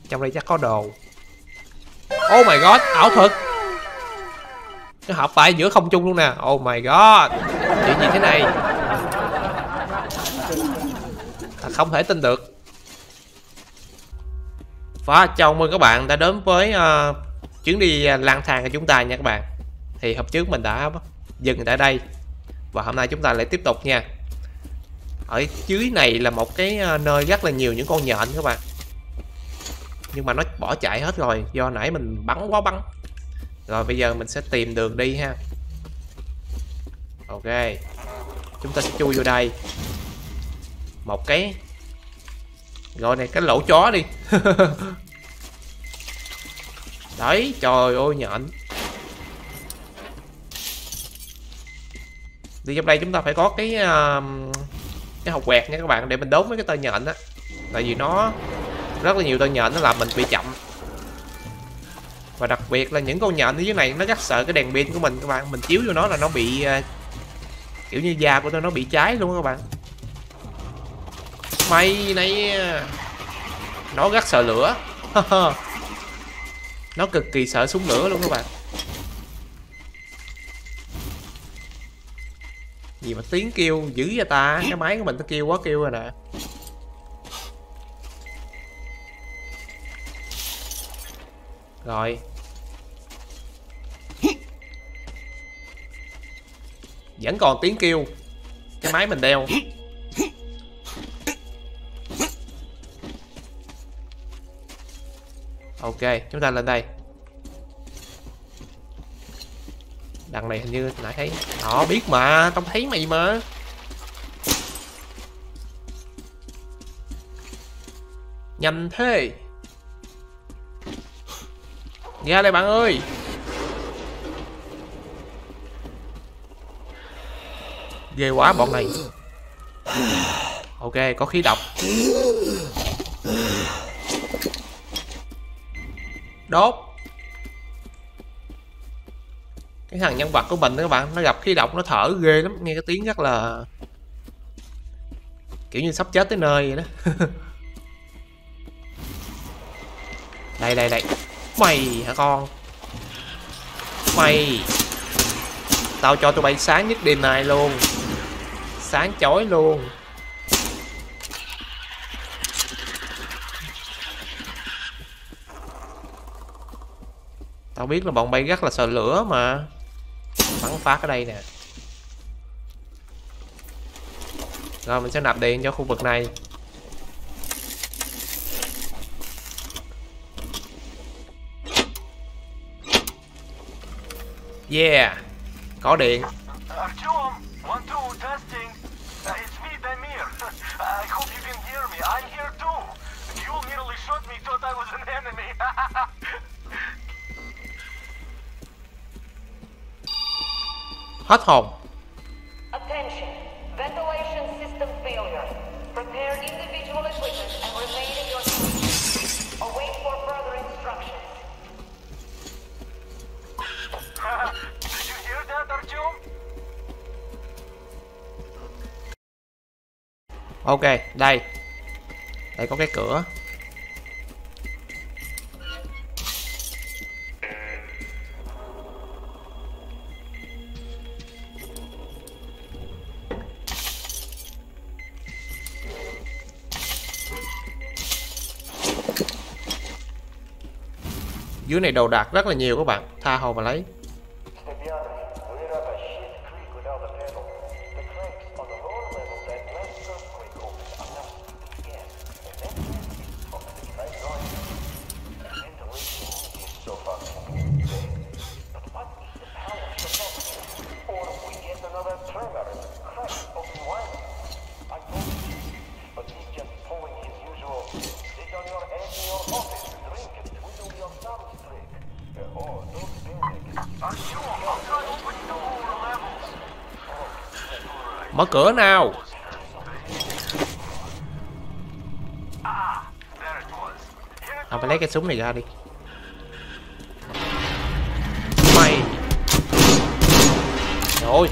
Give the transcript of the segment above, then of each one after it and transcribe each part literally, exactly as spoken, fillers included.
Trong đây chắc có đồ. Oh my god, ảo thuật. Cái hộp tại giữa không trung luôn nè. Oh my god. Chuyện gì thế này? Thật không thể tin được. Và chào mừng các bạn đã đến với uh, chuyến đi lang thang của chúng ta nha các bạn. Thì hôm trước mình đã dừng tại đây và hôm nay chúng ta lại tiếp tục nha. Ở dưới này là một cái nơi rất là nhiều những con nhện các bạn. Nhưng mà nó bỏ chạy hết rồi do nãy mình bắn quá bắn. Rồi bây giờ mình sẽ tìm đường đi ha. Ok, chúng ta sẽ chui vô đây. Một cái gọi này cái lỗ chó đi. Đấy, trời ơi nhện. Đi trong đây chúng ta phải có cái uh, cái hộp quẹt nha các bạn, để mình đốn mấy cái tơ nhện á. Tại vì nó rất là nhiều tơ nhện, nó làm mình bị chậm. Và đặc biệt là những con nhện ở dưới này nó rất sợ cái đèn pin của mình các bạn. Mình chiếu vô nó là nó bị uh, kiểu như da của tôi nó bị cháy luôn các bạn. Mày này, nó rất sợ lửa. Nó cực kỳ sợ súng lửa luôn các bạn. Gì mà tiếng kêu dữ vậy ta. Cái máy của mình nó kêu quá kêu rồi nè. Rồi. Vẫn còn tiếng kêu. Cái máy mình đeo. Ok, chúng ta lên đây. Đằng này hình như nãy thấy. Họ biết mà, tao thấy mày mà. Nhanh thế. Ra đây bạn ơi. Ghê quá bọn này. Ok, có khí độc. Đốt. Cái thằng nhân vật của mình đó các bạn, nó gặp khí độc nó thở ghê lắm, nghe cái tiếng rất là kiểu như sắp chết tới nơi vậy đó. Đây đây đây. Mày hả con? Mày. Tao cho tụi bay sáng nhất đêm nay luôn. Sáng chói luôn. Tao biết là bọn bay rất là sợ lửa mà. Bắn phát ở đây nè. Rồi mình sẽ nạp điện cho khu vực này. Yeah, có điện. Hết hồn. Attention. Ventilation system failure. Prepare individual equipment and remain in your seats. Await for further instructions. Did you hear that, Artyom? Ok, đây. Đây có cái cửa. Dưới này đồ đạc rất là nhiều các bạn, tha hồ mà lấy. Mở cửa nào. À, phải lấy cái súng này ra đi. Mày. Rồi.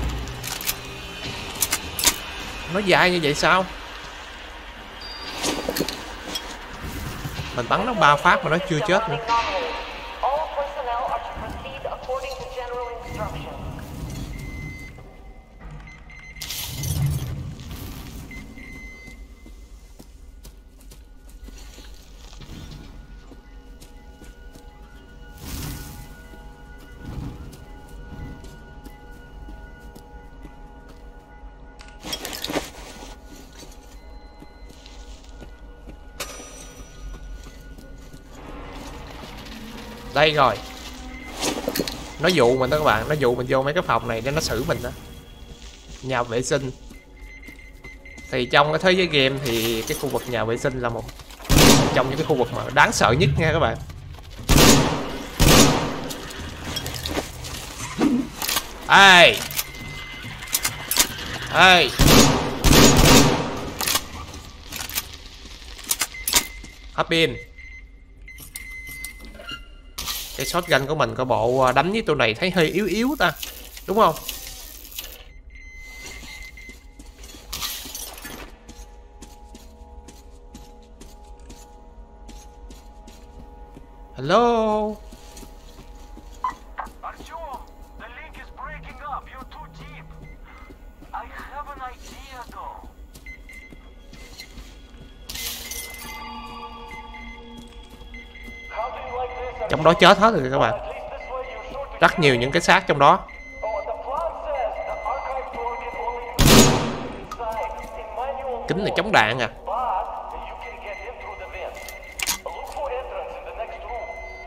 Nó dài như vậy sao? Mình bắn nó ba phát mà nó chưa chết nữa. All personnel are to proceed according to general instructions. Đây rồi. Nó dụ mình đó các bạn, nó dụ mình vô mấy cái phòng này để nó xử mình đó. Nhà vệ sinh. Thì trong cái thế giới game thì cái khu vực nhà vệ sinh là một trong những cái khu vực mà đáng sợ nhất nha các bạn. Ê Ê Hấp pin. Cái shotgun của mình có bộ đánh với tụi này thấy hơi yếu yếu ta, đúng không? Hello. Artyom, the link is breaking up. You're too deep. I have an idea though. How do you like this? Trong đó chết hết rồi các bạn. At least this way you're sure to Rất nhiều những cái xác trong đó. Oh, the plan says the archive door can only be inside in manual Kính này mode. chống đạn à. But you can get in through the vent. Look for entrance in the next room.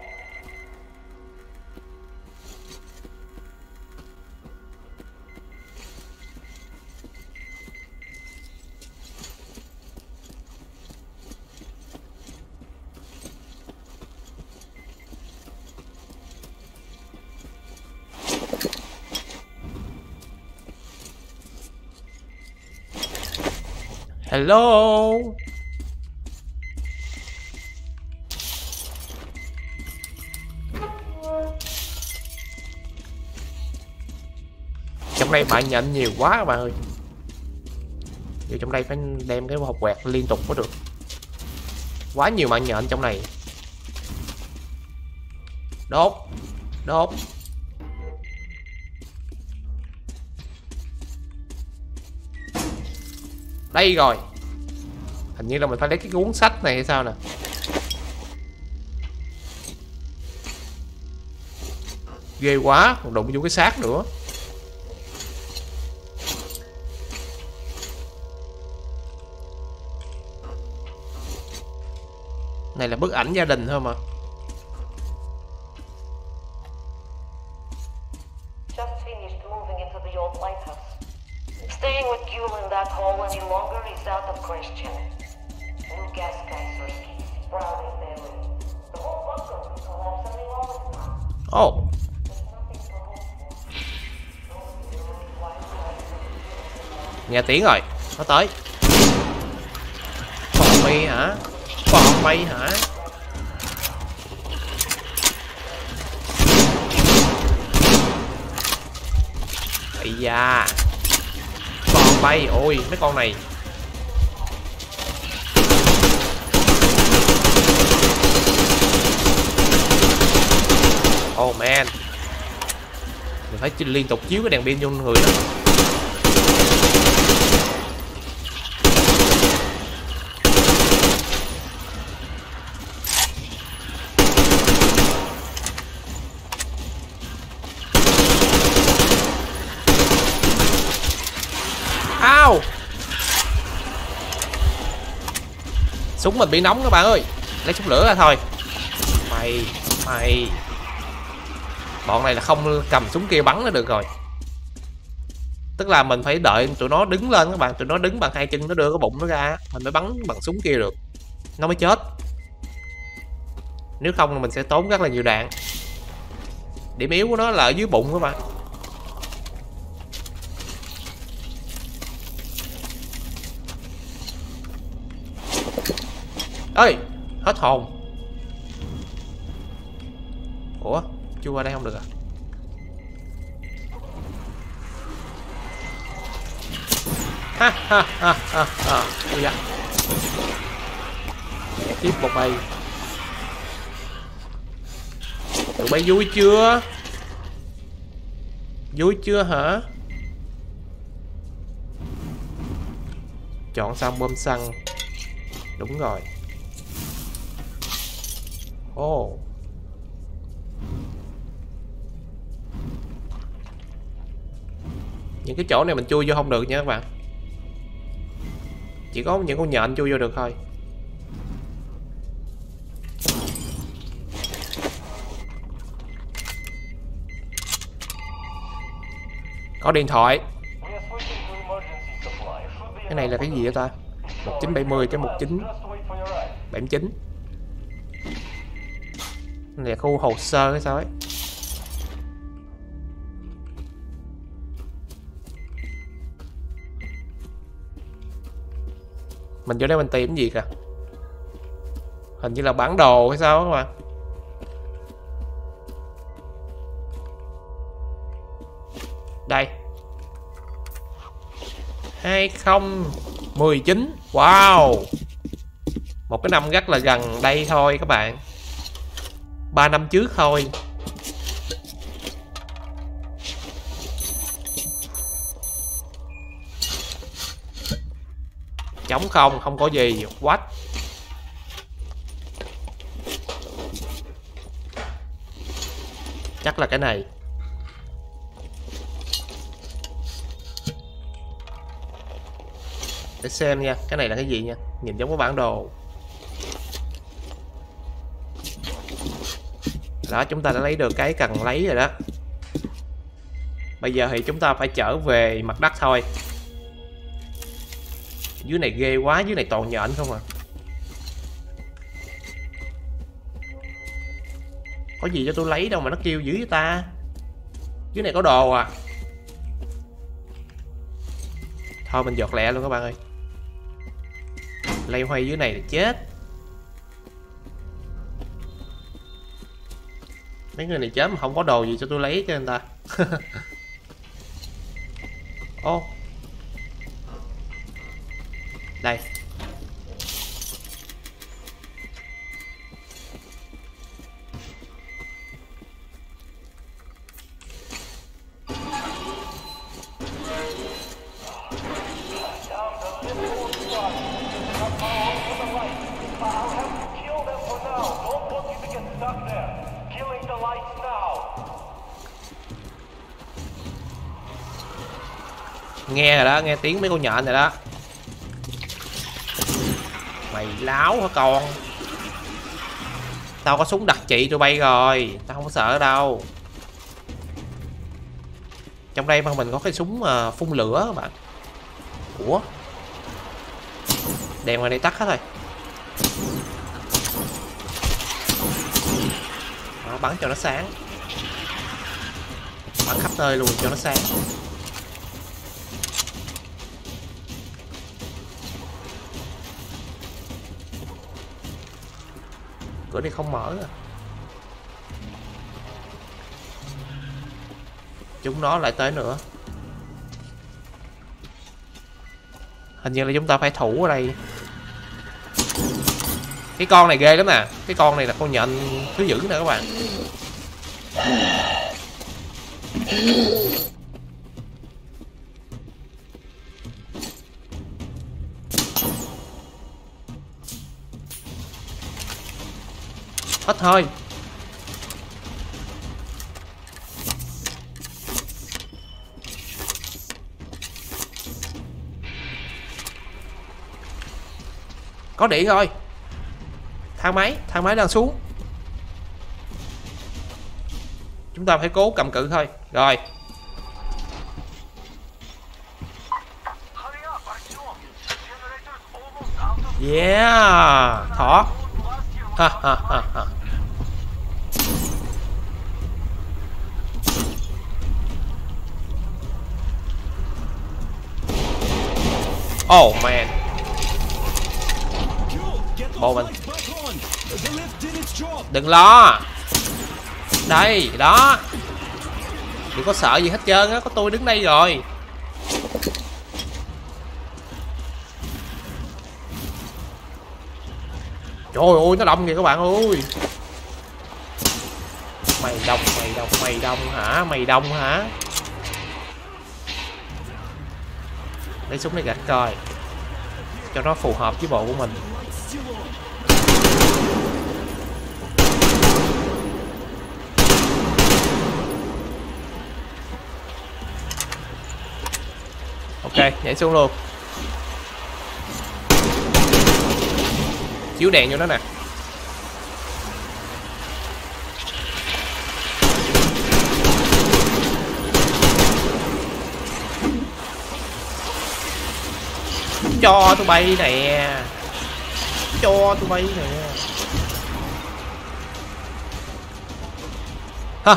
Hello. Trong đây bạn nhận nhiều quá các bạn ơi. Vô trong đây phải đem cái hộp quẹt liên tục mới được. Quá nhiều mạng nhện trong này. Đốt. Đốt. Đây rồi. Hình như là mình phải lấy cái cuốn sách này hay sao nè. Ghê quá, còn đụng vô cái xác nữa. Này là bức ảnh gia đình thôi mà. Just finished moving into the old lighthouse. Staying with Gul in that hole any longer is out of question. New gas geysers keep sprouting daily. The whole bunker could collapse any moment now. Ồ. Oh. Nghe tiếng rồi, nó tới. Còn mày hả? Còn mày hả? Ây da. Còn bay, ôi mấy con này. Oh man. Mình phải liên tục chiếu cái đèn pin vô người đó. Ao. Súng mình bị nóng các bạn ơi. Lấy súng lửa ra thôi. Mày Mày bọn này là không cầm súng kia bắn nó được rồi. Tức là mình phải đợi tụi nó đứng lên các bạn. Tụi nó đứng bằng hai chân, nó đưa cái bụng nó ra, mình mới bắn bằng súng kia được, nó mới chết. Nếu không mình sẽ tốn rất là nhiều đạn. Điểm yếu của nó là ở dưới bụng các bạn. Ơi, hết hồn. Ủa, chưa qua đây không được à? Ha ha ha ha ha. Ui da. Tiếp một bay. Tụi bay vui chưa? Vui chưa hả? Chọn xong bơm xăng. Đúng rồi. Ồ oh. Những cái chỗ này mình chui vô không được nha các bạn. Chỉ có những con nhện chui vô được thôi. Có điện thoại. Cái này là cái gì vậy ta? một chín bảy không tới một chín bảy chín. Cái này là khu hồ sơ hay sao ấy. Mình vô đây mình tìm gì kìa. Hình như là bản đồ hay sao các bạn. Đây. hai không một chín. Wow. Một cái năm rất là gần đây thôi các bạn. ba năm trước thôi. Trống không, không có gì. What? Chắc là cái này. Để xem nha, cái này là cái gì nha. Nhìn giống cái bản đồ. Đó, chúng ta đã lấy được cái cần lấy rồi đó. Bây giờ thì chúng ta phải trở về mặt đất thôi. Dưới này ghê quá, dưới này toàn nhện không à. Có gì cho tôi lấy đâu mà nó kêu dữ với ta. Dưới này có đồ à. Thôi mình giọt lẹ luôn các bạn ơi. Lây hoay dưới này là chết. Mấy người này chết mà không có đồ gì cho tôi lấy cho người ta. Ô oh. Đây. Nghe rồi đó, nghe tiếng mấy con nhện rồi đó. Mày láo hả con? Tao có súng đặc trị tụi bay rồi. Tao không có sợ đâu. Trong đây mà mình có cái súng uh, phun lửa các bạn. Ủa? Đèn ngoài đây tắt hết rồi. Đó, bắn cho nó sáng. Bắn khắp nơi luôn cho nó sáng. Cửa này không mở à. Chúng nó lại tới nữa. Hình như là chúng ta phải thủ ở đây. Cái con này ghê lắm nè. Cái con này là con nhện thứ dữ nè các bạn. Hết thôi. Có điện rồi. Thang máy, thang máy đang xuống. Chúng ta phải cố cầm cự thôi. Rồi. Yeah, thỏ. Ha ha ha ha. Oh man. Bộ mình. Đừng lo. Đây, đó. Đừng có sợ gì hết trơn á, có tôi đứng đây rồi. Trời ơi, nó đông kìa các bạn ơi. Mày đông, mày đông, mày đông hả? Mày đông hả? Lấy súng này gạch coi cho nó phù hợp với bộ của mình. Ok, nhảy xuống luôn. Chiếu đèn vô nó nè. Cho tụi bay nè. Cho tụi bay nè. Hả?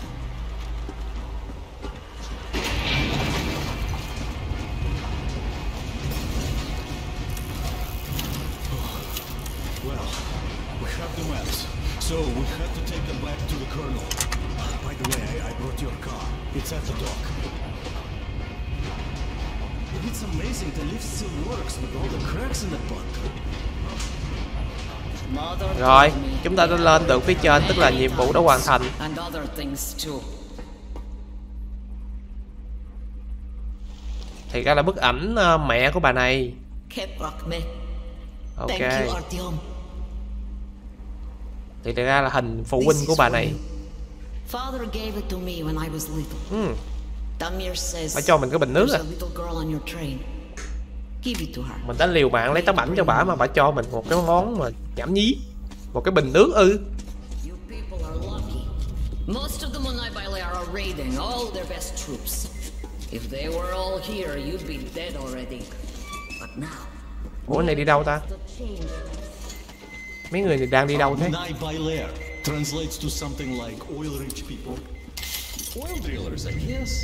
So we had to take them back to the colonel. By the way, I, I brought your car. It's at the dock. It's amazing the lift still works with all the cracks in the butt. Rồi, chúng ta đã lên được phía trên, tức là nhiệm vụ đã hoàn thành. Thì ra là bức ảnh uh, mẹ của bà này. Ok. Thì ra là hình phụ huynh của bà này. Ừ. Bà cho mình cái bình nước à. Mình đã liều mạng lấy tấm ảnh cho bà mà bà cho mình một cái món mà nhảm nhí. Một cái bình nước ư. Ủa cái này đi đâu ta? Mấy người này đang đi đâu thế? Translates to something like oil rich people. Oil drillers, I guess.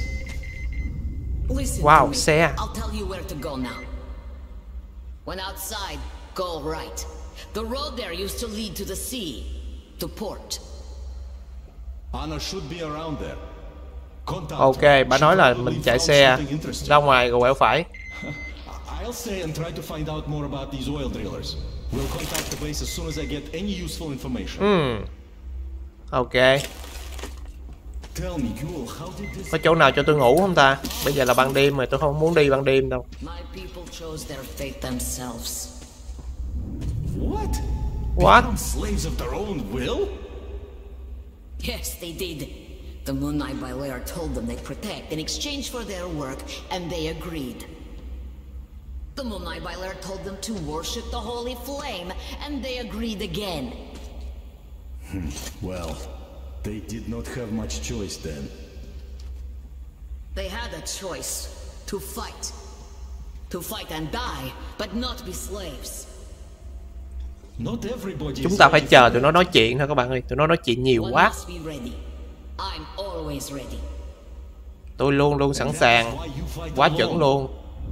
Wow, xe. I'll tell you where to go now. When outside, go right. The road there used to lead to the sea, to port. Anna should be around there. Ok, bà nói là mình chạy xe ra ngoài rồi quẹo phải. I'll stay and try to find out more about these oil drillers. We'll contact the base as soon as I get any useful information. Hmm. Ok. Tell me, Yul, how did this... Có chỗ nào cho tôi ngủ không ta? Bây giờ là ban đêm mà tôi không muốn đi ban đêm đâu. My people chose their fate themselves. What? What? Become slaves of their own will? Yes, they did. The Moon Knight by Lair told them they'd protect in exchange for their work, and they agreed. The Moon Knight by Lair told them to worship the Holy Flame, and they agreed again. Hmm. Well, they did not have much choice then. They had a choice. To fight. To fight and die, but not be slaves. Not everybody. Chúng ta phải chờ tụi nó nói chuyện thôi các bạn ơi. Tụi nó nói chuyện nhiều quá. I'm always ready. Tôi luôn luôn sẵn sàng. Quá chuẩn luôn.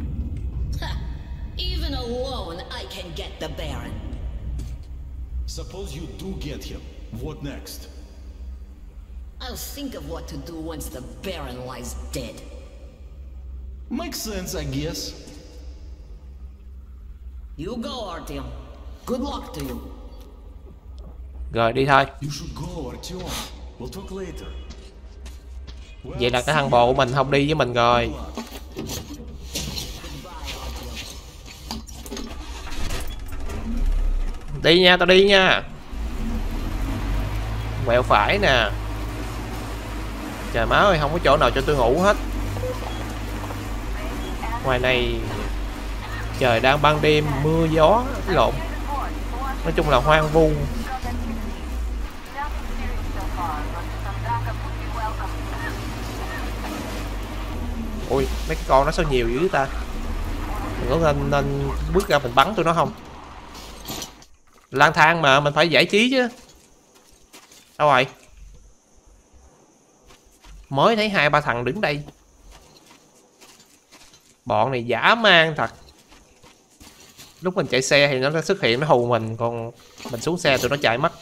Even alone, I can get the Baron. Suppose you do get him. What next? I'll think of what to do once the Baron lies dead. Makes sense, I guess. You go, Artyom. Good luck to you. Rồi đi thôi. You should go, Artyom. We'll talk later. Vậy là cái thằng bồ của mình không đi với mình rồi. Đi nha, tao đi nha. Quẹo phải nè. Trời má ơi, không có chỗ nào cho tôi ngủ hết. Ngoài này trời đang ban đêm, mưa gió lộn. Nói chung là hoang vu. Ui, mấy cái con nó sao nhiều dữ ta. Mình có nên, nên bước ra mình bắn tụi nó không? Lang thang mà, mình phải giải trí chứ. Đâu rồi? Mới thấy hai ba thằng đứng đây. Bọn này dã man thật. Lúc mình chạy xe thì nó xuất hiện, nó hù mình. Còn mình xuống xe tụi nó chạy mất.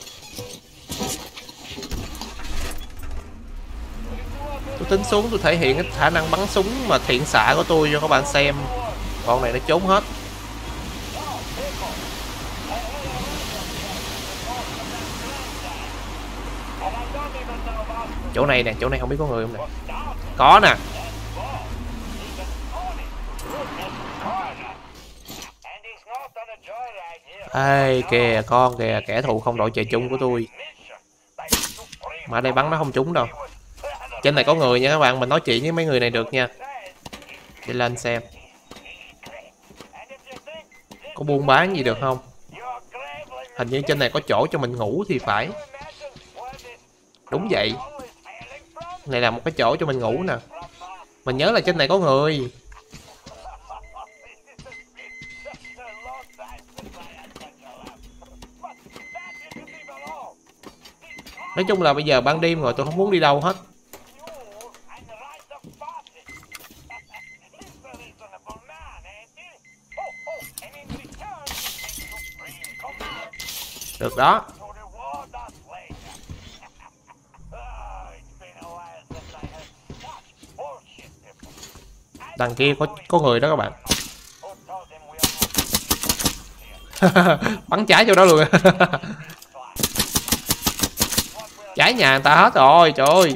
Tôi tính xuống tôi thể hiện cái khả năng bắn súng mà thiện xạ của tôi cho các bạn xem. Bọn này nó trốn hết. Chỗ này nè, chỗ này không biết có người không nè. Có nè. Ê kìa, con kìa, kẻ thù không đội trời chung của tôi. Mà ở đây bắn nó không trúng đâu. Trên này có người nha các bạn, mình nói chuyện với mấy người này được nha. Đi lên xem có buôn bán gì được không. Hình như trên này có chỗ cho mình ngủ thì phải. Đúng vậy. Này là một cái chỗ cho mình ngủ nè. Mình nhớ là trên này có người. Nói chung là bây giờ ban đêm rồi, tôi không muốn đi đâu hết. Được đó. Đằng kia có có người đó các bạn. Bắn trái vô đó luôn. Trái nhà người ta hết rồi, trời ơi.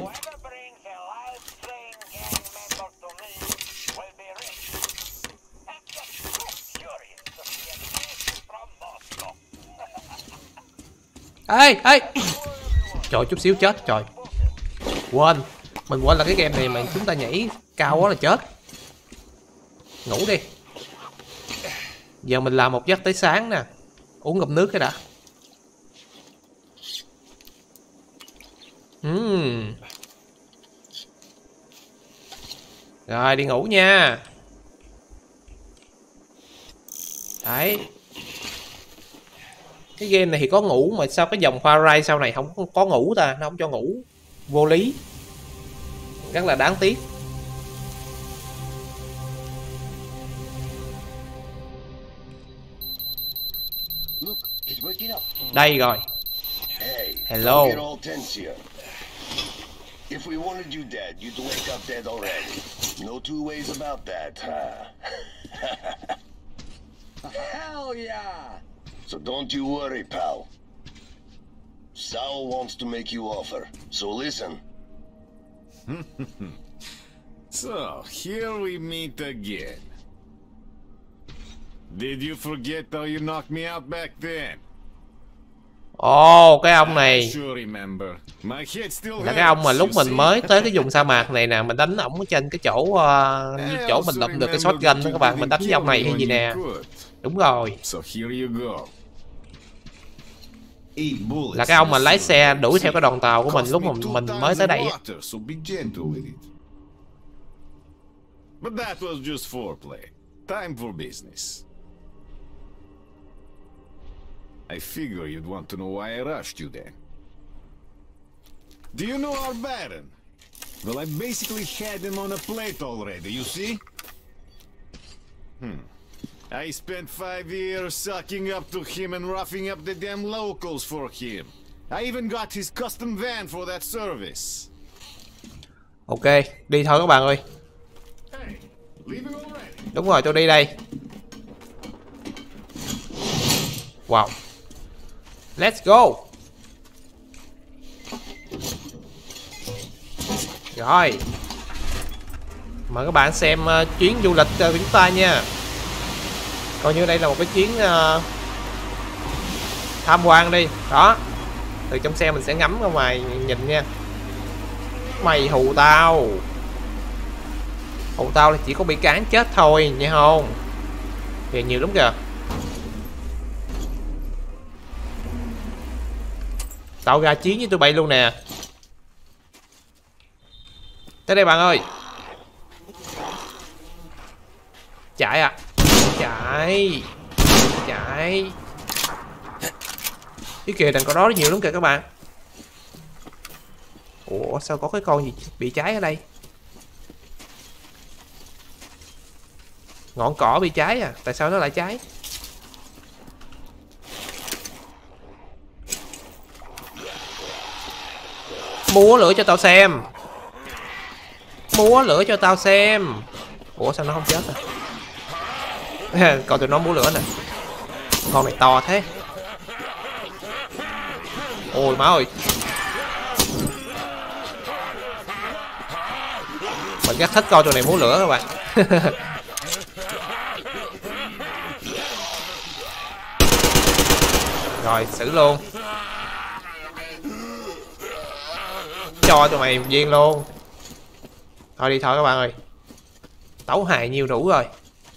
Ê, ê. Trời, chút xíu chết, trời. Quên, mình quên là cái game này mà chúng ta nhảy cao quá là chết. Ngủ đi. Giờ mình làm một giấc tới sáng nè. Uống ngụm nước cái đã. uhm. Rồi, đi ngủ nha. Đấy. Cái game này thì có ngủ mà sao cái dòng Far Cry sau này không có ngủ ta, nó không cho ngủ. Vô lý. Rất là đáng tiếc. Đây rồi. Hello. If we wanted you dead, you'd wake up dead already. No two ways about that, huh? Hell yeah! So don't you worry, pal. Saul wants to make you offer, so listen. So, here we meet again. Did you forget how you knocked me out back then? Ồ, oh, cái ông này là cái ông mà lúc mình mới tới cái vùng sa mạc này nè, mình đánh ổng ở trên cái chỗ uh, như chỗ mình lụm được cái shotgun đó các bạn, mình đánh với ông này hay gì nè. Đúng rồi. Là cái ông mà lái xe đuổi theo cái đoàn tàu của mình lúc mà mình mới tới đây. But that was just foreplay. Time for business. I figure you'd want to know why I rushed you then. Do you know our Baron? Well, I basically had him on a plate already, you see? Hmm. I spent five years sucking up to him and roughing up the damn locals for him. I even got his custom van for that service. Ok, đi thôi các bạn ơi. Đúng rồi, tôi đi đây. Wow. Let's go. Rồi. Mời các bạn xem uh, chuyến du lịch uh, của chúng ta nha. Coi như đây là một cái chuyến uh, tham quan đi. Đó. Từ trong xe mình sẽ ngắm ra ngoài nhìn nha. Mày hù tao. Hù tao là chỉ có bị cán chết thôi nha không? Kìa nhiều lắm kìa. Tao ra chiến với tụi bay luôn nè. Tới đây bạn ơi. Chạy à. Chạy. Chạy. Cái kìa đằng có đó nhiều lắm kìa các bạn. Ủa sao có cái con gì bị cháy ở đây? Ngọn cỏ bị cháy à? Tại sao nó lại cháy? Múa lửa cho tao xem. Múa lửa cho tao xem. Ủa sao nó không chết à? Coi tụi nó múa lửa nè. Con này to thế. Ôi má ơi. Mình rất thích coi tụi này múa lửa các bạn. Rồi xử luôn, cho tụi mày một viên luôn. Thôi đi thôi các bạn ơi, tấu hài nhiều đủ rồi.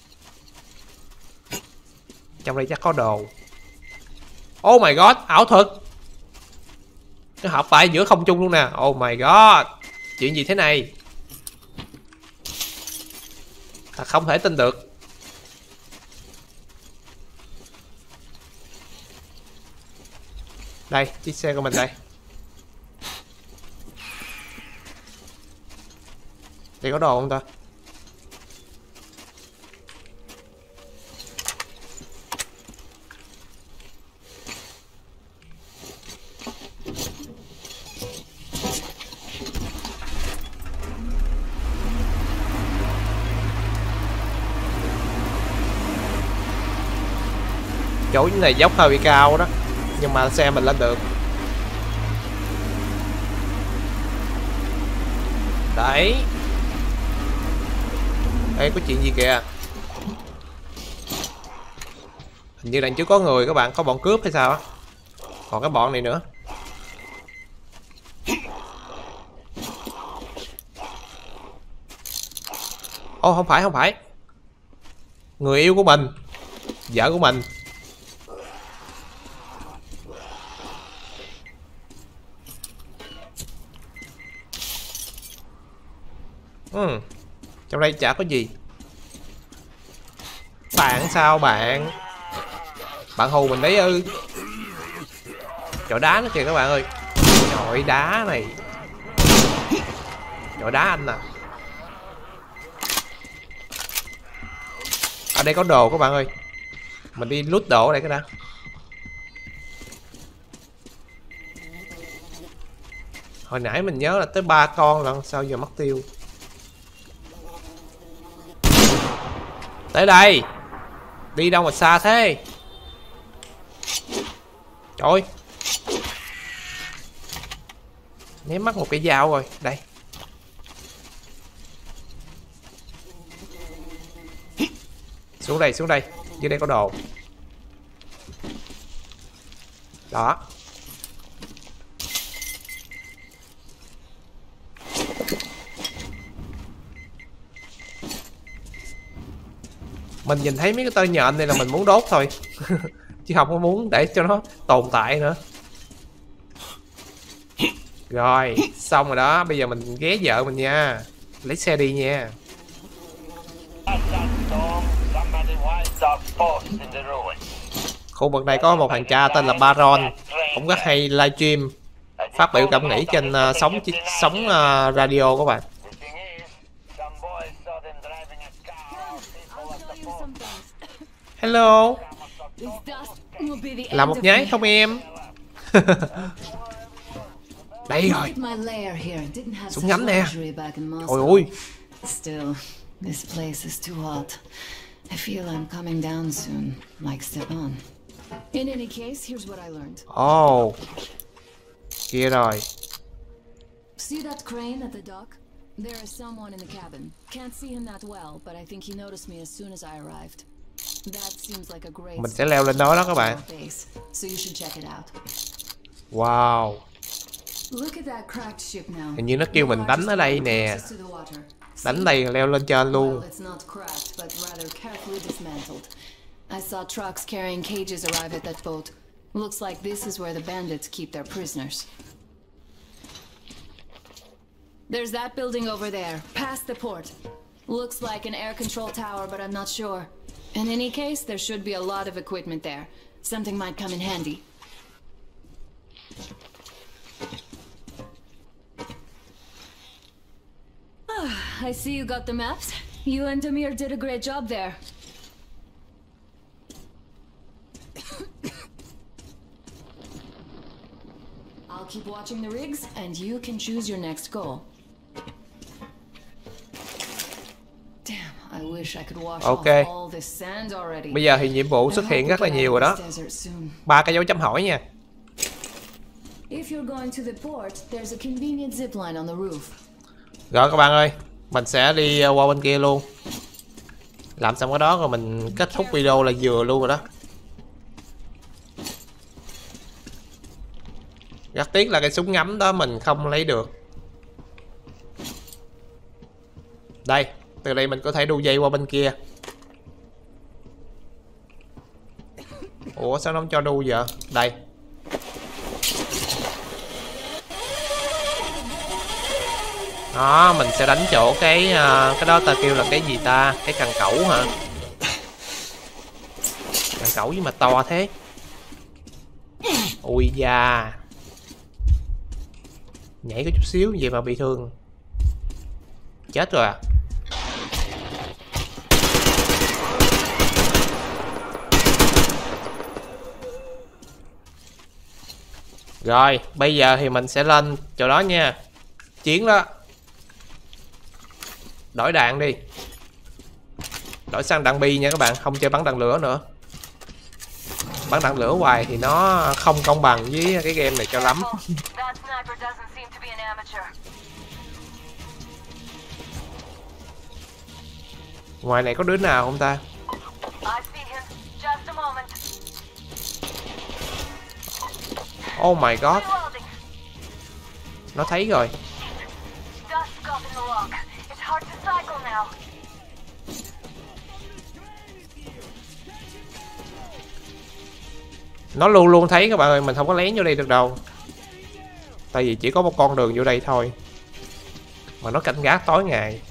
Trong đây chắc có đồ. Oh my god, ảo thuật. Cái hộp bay giữa không trung luôn nè. Oh my god, chuyện gì thế này? Thật không thể tin được. Đây, chiếc xe của mình đây. Đây có đồ không ta? Chỗ này dốc hơi bị cao đó, nhưng mà xe mình lên được. Đấy. Đây có chuyện gì kìa. Hình như đằng trước có người các bạn, có bọn cướp hay sao á. Còn cái bọn này nữa. Ô không phải không phải. Người yêu của mình, vợ của mình. Ừ. Trong đây chả có gì. Bạn sao bạn? Bạn hù mình đấy ư? Chỗ đá nó kìa các bạn ơi. Trời đá này. Chỗ đá anh nè. Ở đây có đồ các bạn ơi. Mình đi loot đồ ở đây cái đã. Hồi nãy mình nhớ là tới ba con lần, sao giờ mất tiêu. Tới đây. Đi đâu mà xa thế? Trời. Ném mất một cái dao rồi. Đây. Xuống đây, xuống đây. Dưới đây có đồ. Đó. Mình nhìn thấy mấy cái tơ nhện này là mình muốn đốt thôi. Chứ không có muốn để cho nó tồn tại nữa. Rồi, xong rồi đó. Bây giờ mình ghé vợ mình nha. Lấy xe đi nha. Khu vực này có một thằng cha tên là Baron. Cũng rất hay livestream, phát biểu cảm nghĩ trên uh, sóng sóng uh, radio các bạn. Hello. Làm một nháy không em? Đây rồi. Súng ngắn nè. Trời ơi. Still, this place is too hot. I feel I'm coming down soon, like Stepan. In any case, here's what I learned. Oh. Kia rồi. See that crane at the dock? There is someone in the cabin. Can't see him that well, but I think he noticed me as soon as I arrived. That seems like a great. Mình sẽ leo lên đó đó các bạn. So you should check it out. Wow. Look at that cracked ship now. Hình như nó kêu mình đánh ở đây nè. Đánh đây leo lên trên luôn. It's not cracked, but rather carefully dismantled. I saw trucks carrying cages arrive at that boat. Looks like this is where the bandits keep their prisoners. There's that building over there, past the port. Looks like an air control tower, but I'm not sure. In any case, there should be a lot of equipment there. Something might come in handy. I see you got the maps. You and Amir did a great job there. I'll keep watching the rigs, and you can choose your next goal. Damn, I wish I could wash Okay. off all this sand already. Bây giờ thì nhiệm vụ xuất hiện rất là nhiều rồi đó. Ba cái dấu chấm hỏi nha. If you're going to the port, there's a convenient zip line on the roof. Rồi các bạn ơi, Mình sẽ đi qua bên kia luôn. Làm xong cái đó rồi mình kết thúc video là vừa luôn rồi đó. Rất tiếc là cái súng ngắm đó mình không lấy được. Đây, từ đây mình có thể đu dây qua bên kia. Ủa sao nó không cho đu vậy? Đây. Đó, mình sẽ đánh chỗ cái cái đó ta kêu là cái gì ta? Cái cần cẩu hả? Cần cẩu gì mà to thế? Ui da. Nhảy có chút xíu vậy mà bị thương. Chết rồi à. Rồi, bây giờ thì mình sẽ lên chỗ đó nha. Chiến đó. Đổi đạn đi. Đổi sang đạn bi nha các bạn, không chơi bắn đạn lửa nữa. Bắn đạn lửa hoài thì nó không công bằng với cái game này cho lắm. Ngoài này có đứa nào không ta? Oh my god. Nó thấy rồi. Nó luôn luôn thấy các bạn ơi, mình không có lén vô đây được đâu. Tại vì chỉ có một con đường vô đây thôi. Mà nó canh gác tối ngày.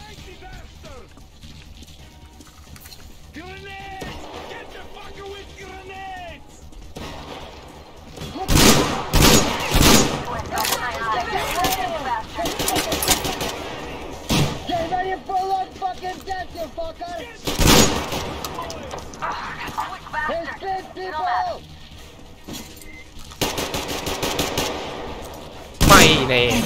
Mày nè.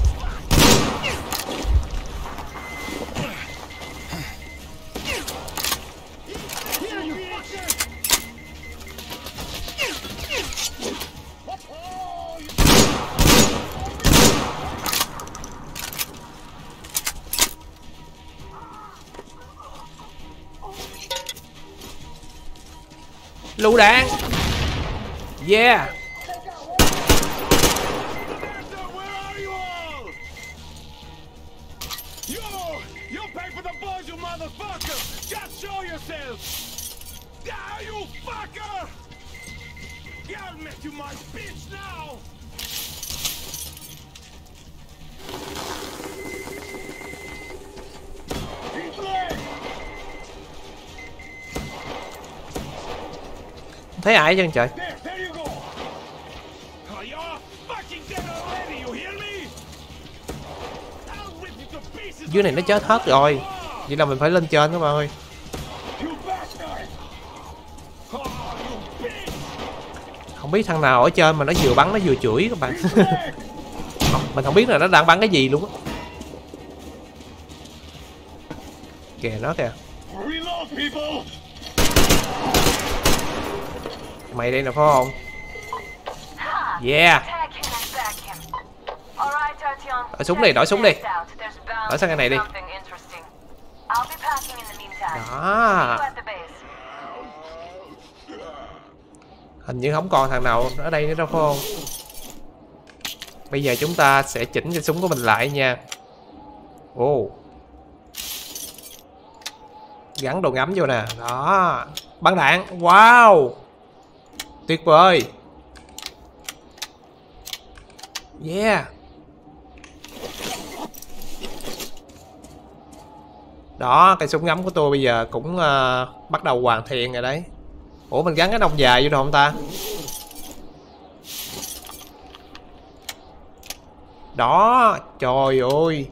Lựu đạn. Yeah. Thấy ai chân trời? Dưới này nó chết hết rồi. Vậy là mình phải lên trên các bạn ơi. Không biết thằng nào ở trên mà nó vừa bắn nó vừa chửi các bạn. Mình không biết là nó đang bắn cái gì luôn á. Kìa nó kìa. Mày đây nè phải không? Yeah. Đổi súng đi, đổi súng đi. Đổi sang cái này đi. Đó. Hình như không còn thằng nào ở đây nữa đâu phải không? Bây giờ chúng ta sẽ chỉnh cái súng của mình lại nha. Ồ. Oh. Gắn đồ ngắm vô nè. Đó. Bắn đạn. Wow. Tuyệt vời. Yeah. Đó, cái súng ngắm của tôi bây giờ cũng uh, bắt đầu hoàn thiện rồi đấy. Ủa mình gắn cái nòng dài vô được không ta? Đó, trời ơi.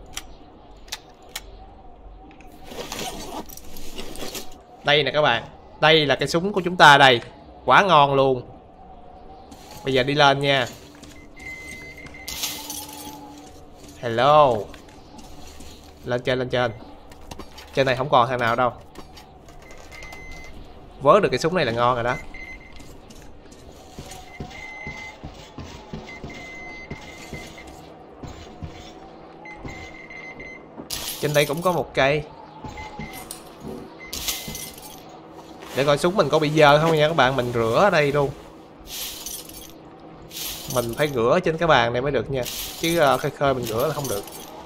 Đây nè các bạn. Đây là cái súng của chúng ta đây. Quá ngon luôn. Bây giờ đi lên nha. Hello. Lên trên, lên trên. Trên này không còn thằng nào đâu. Vớ được cái súng này là ngon rồi đó. Trên đây cũng có một cây. Để coi súng mình có bị dơ không nha các bạn. Mình rửa ở đây luôn. Mình phải rửa trên cái bàn này mới được nha. Chứ uh, khơi khơi mình rửa là không được.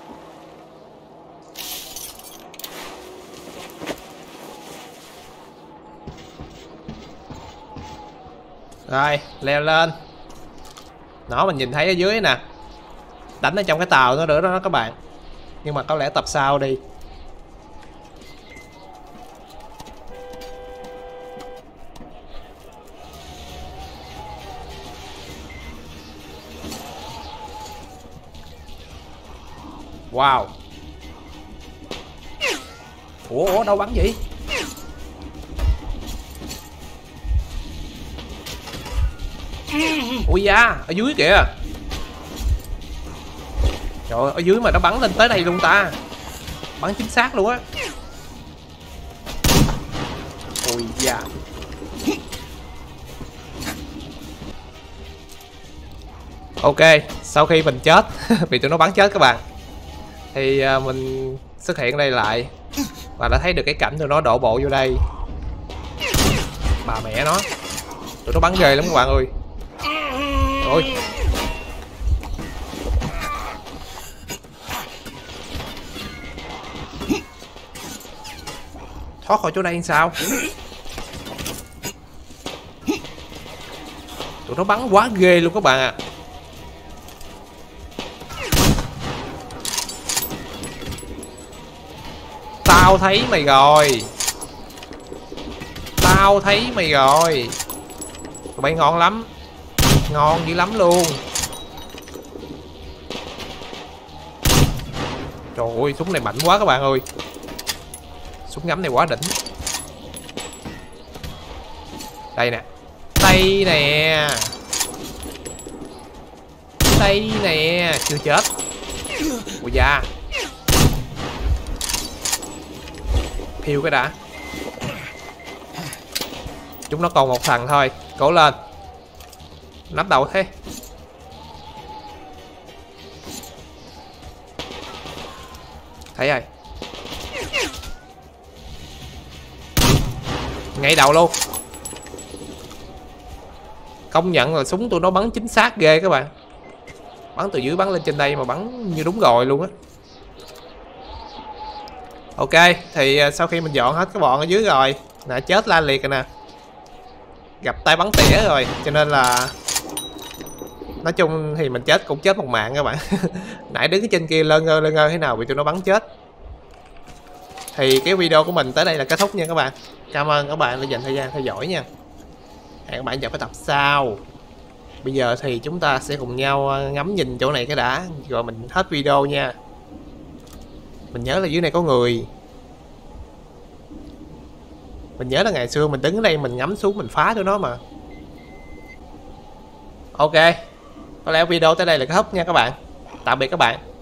Rồi, leo lên. Nó mình nhìn thấy ở dưới nè. Đánh ở trong cái tàu nó nữa đó các bạn. Nhưng mà có lẽ tập sau đi. Wow. Ủa, ủa đâu bắn vậy? Ui da, ở dưới kìa. Trời ơi, ở dưới mà nó bắn lên tới đây luôn ta. Bắn chính xác luôn á. Ui da. Ok, sau khi mình chết vì tụi nó bắn chết các bạn, thì uh, mình xuất hiện đây lại và đã thấy được cái cảnh tụi nó đổ bộ vô đây. Bà mẹ nó, tụi nó bắn ghê lắm các bạn ơi. Ôi. Thoát khỏi chỗ đây sao? Tụi nó bắn quá ghê luôn các bạn ạ. À. Tao thấy mày rồi. Tao thấy mày rồi. Tụi bay ngon lắm. Ngon dữ lắm luôn. Trời ơi, súng này mạnh quá các bạn ơi. Súng ngắm này quá đỉnh. Đây nè. Đây nè. Đây nè. Chưa chết. Ui da. Phiêu cái đã. Chúng nó còn một thằng thôi. Cố lên. Nắp đầu thế. Thấy rồi. Ngay đầu luôn. Công nhận là súng tụi nó bắn chính xác ghê các bạn. Bắn từ dưới bắn lên trên đây mà bắn như đúng rồi luôn á. Ok, thì sau khi mình dọn hết cái bọn ở dưới rồi, nè chết la liệt rồi nè. Gặp tay bắn tỉa rồi, cho nên là nói chung thì mình chết cũng chết một mạng các bạn. Nãy đứng trên kia lơ ngơ lơ ngơ thế nào bị tụi nó bắn chết. Thì cái video của mình tới đây là kết thúc nha các bạn. Cảm ơn các bạn đã dành thời gian theo dõi nha. Hẹn các bạn vào cái tập sau. Bây giờ thì chúng ta sẽ cùng nhau ngắm nhìn chỗ này cái đã, rồi mình hết video nha. Mình nhớ là dưới này có người. Mình nhớ là ngày xưa mình đứng ở đây mình ngắm xuống mình phá tụi nó mà. Ok, có lẽ video tới đây là kết thúc nha các bạn. Tạm biệt các bạn.